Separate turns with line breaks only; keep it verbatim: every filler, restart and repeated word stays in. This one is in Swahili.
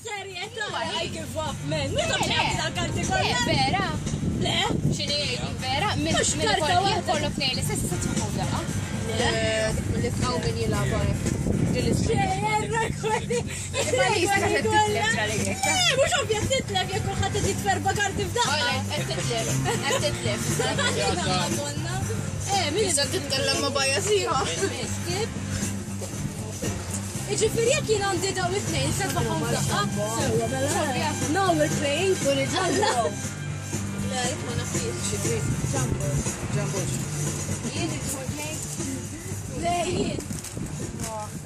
Serjetà, I give up, man. Meta bħabda karti kollha.
Vera.
Le?
Xini jgħidu vera? Minn
Mhux karta waħda.
kollok nejn l-istess se tieħu daqa.
Dik mill-ifqaw min jilagħbu
Xejjerra kweli. Mhux ovvja titlef jekk kulħadd qed jitferba karti f'daqqa.
Qed titlef, qed titlef.
Madonna. Eh, min
Issa titkellem ma' bajja sieħa.
Skip. Iġifieri jekk jien għandi daw it-tnejn se tbaħħom daqqa. Sewwa mela. Now we're playing for it.
Le, ma nafix. Ġambo. Ġambo.
Jien it-tħodnej.
Le jien.
Oh.